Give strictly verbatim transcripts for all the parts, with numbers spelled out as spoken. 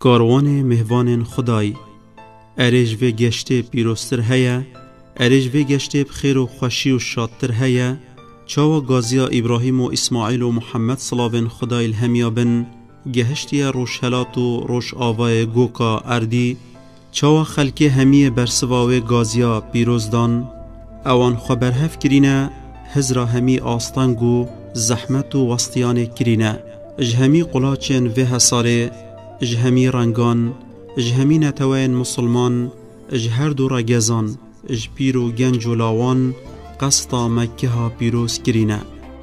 کاروان مهوان خدای ارج و گشته پیروستر هیا، ارج و گشته بخیر و خوشی و شادتر هیا. چاوا گازیا ابراهیم و اسماعیل و محمد صلاوین خدای الهمیا بن گهشتیا روش هلات و روش آوای گوکا اردی. چاوا خلکی همیه برسواوی گازیا پیروزدان اوان خبر هف کرینه هزرا همی آستانگو زحمت و وستیان کرینه. اجهمی قلاچین و حساره، اجهمی رنگان، اجهمی نتوین مسلمان، اجهر دو رگزان، اج پیرو گنج و لاوان قصتا مکه ها پیروز کرینه.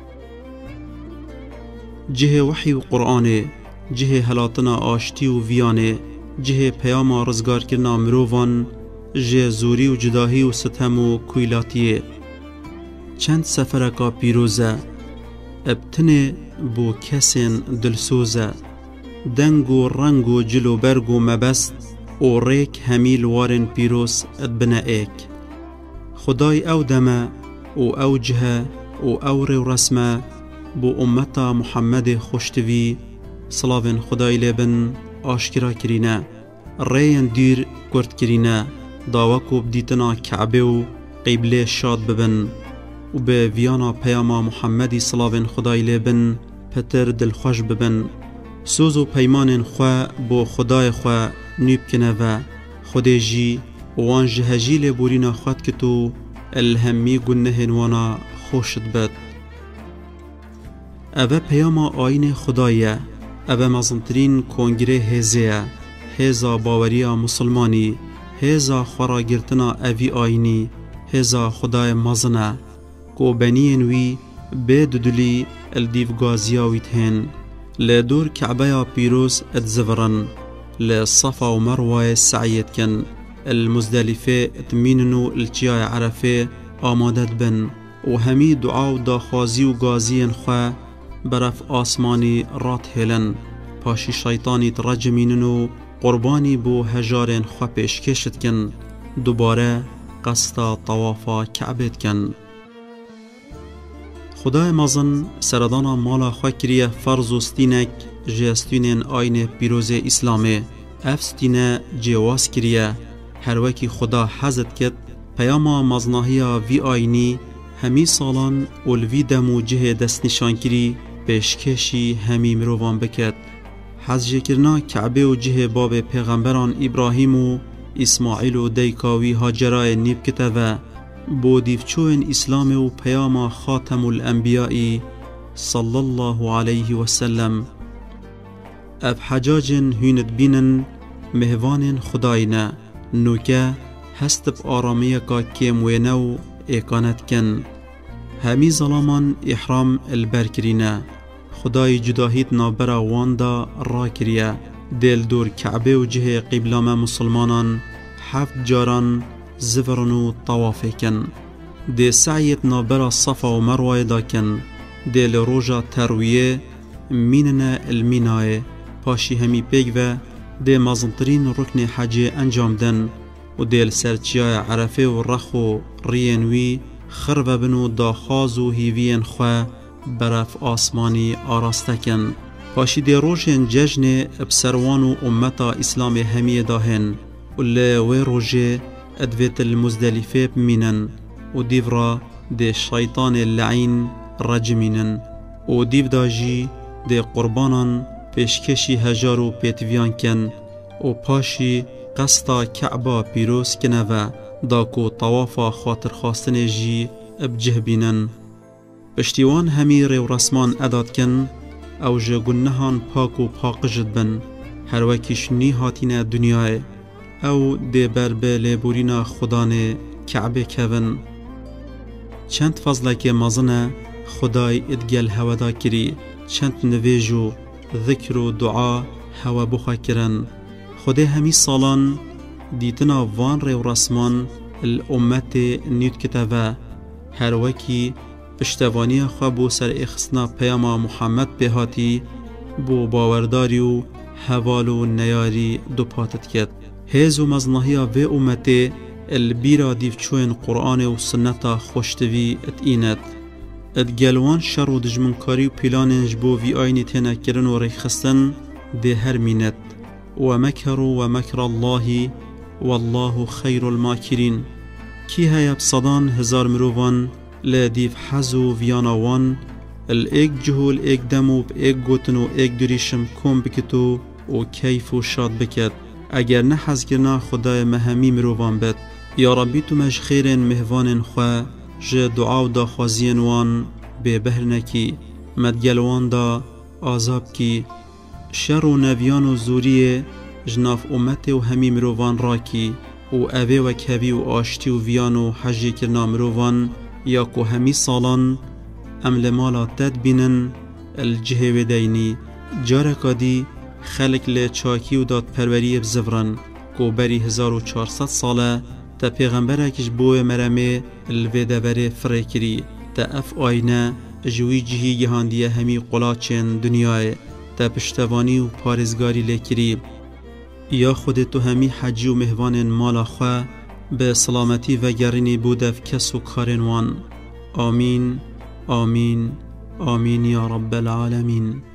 جه وحی و قرآن، جه هلاتنا آشتی و ویانه، جه پیام رزگار کرنا مروفان، جه زوری و جداهی و ستم و کویلاتیه. چند سفرکا پیروزه ابتنه بو کسین دلسوزه، دنگ و رنگ و جل و برگ و مبست و ریک همیل وارن پیروز ادبنه ایک. خدای او دمه و او جهه و او رو رسمه بو امتا محمد خوشتوی صلاوین خدای لبن آشکرا کرینه. ریان دیر کرد کرینه داوکو بدیتنا کعبه و قبله شاد ببن و به ویانا پیاما محمدی صلاوین خدای لبن پتر دلخوش ببن. سوز و پیمان خواه بو خدای خواه نیب کنه و خودی جی وان جهجی لبورینا خواد کتو الهمی گنه وانا خوشت بد. اوه پیاما آین خدایه، اوه مزنترین کنگره هزیه، هزا باوریا مسلمانی، هزا خراگرتنا اوی آینی، هزا خدای مزنه کو بنین وی بید دلی الدیف گازیاویت هن. لدور كعبايا بيروس اتزفرن لصفا ومروة سعيد كن المزدلفة تميننو التياي عرفة آمادت بن وهمي دعاو داخوازي وغازين خوا برف آسماني رات هلن پاشي شيطاني ترجميننو قرباني بو هجارين خوا پیشکشت کن دوباره قصد طوافا كعبت کن. خدای مازن سردانا مالا خواه کریه فرض و ستینک جستینین آین پیروز اسلامه. اف ستینه جواز کریه هر وکی خدا حزد کد پیاما مزناهیا وی آینی همی سالان اولوی دمو جه دست نشان کری پیشکشی همی مروان بکد. حزج کرنا کعبه و جه باب پیغمبران ابراهیم و اسماعیل و دیکاوی هاجرای نیب کتوه بو دیفچوین اسلام و پیام خاتم الانبیائی صلی الله علیه و سلم. اب حجاجن هیند بینن مهوان خداینا نوکه هستب آرامیه که کم وینو اکانت کن. همی ظلامان احرام البرکرینه خدای جداهیت نابرا واندا را کریه. دل دور کعبه و جه قبلام مسلمانان هفت جاران زفرنو طوافه کن. دی سعیت نابرا صفا و مروه دا کن. دی لروجا ترویه میننا المینای پاشی همی پیگ و دی مزنترین رکن حجه انجام دن و دی سرچیای عرفه و رخو رینوی خرب بنو داخاز و هیوین خواه برف آسمانی آراسته کن. پاشی دی روژن ججن بسروان و امتا اسلام همی داهن و لوی روژه ادویت المزدلفه بمینن و دیو را دی شیطان اللعین رجمینن و دیو داجی دی قربانان پیشکشی هجار و پیتویان کن و پاشی قصدا کعبا پیروز کنه و داکو طوافا خاطر خواستن جی ابجه بینن. پشتیوان همی رو رسمان اداد کن او جه گنهان پاک و پاقجد بن هر وکیش نی هاتین دنیای او دی بربه لیبورینا خدانه کعبه کون. چند فضله که مزنه خدای ادگل هوا دا کری چند نویجو ذکر و دعا هوا بخوا کرن. خدای همی سالان دیتنا وان رو رسمان الامت نیت کتوه هر وکی پشتوانی خواه بو سر اخصنا پیاما محمد بهاتی بو باورداری و حوال و نیاری دو پاتت کد. هیز و مزنهیا و امته البیرا دیو چوین قرآن و سنتا خوشتوی اتینت. ادگلوان شر و دجمنکاری و پیلاننج بو وی آینی تینا کرن و ریخستن ده هر مینت. ومكروا ومكر الله والله خير الماكرين. کی هیا بصدان هزار مروان لدیف حزو ویاناوان الایک جهول ایک دمو ب ایک گوتنو ایک دریشم کم بکتو و کیف و شاد بکد اگر نه حز کرنا خدای مهمی مروان بد. یا ربی تو مش خیرن مهوان خواه جه دعا و دا خوازین وان به بهر نکی مدگلوان دا آزاب کی شر و نویان و زوریه جناف امت و همی مروان را کی و اوه و کبی و آشتی و ویان و حجی کرنا مروان یا کو همی سالان امل مالا تد بینن الجهه و دینی جارکا دی خلق لی چاکی و داد پروری بزورن کو بری هزار و چهارصد ساله تا پیغمبر اکش بوی مرمه الویده بره فره کری تا اف آینه جوی جهی گهاندیه همی قلاچین دنیای تا پشتوانی و پارزگاری لیکری. یا خود تو همی حجی و مهوان مالا خواه به سلامتی و گرینی بودف کس و کارن وان. آمین آمین آمین یا رب العالمین.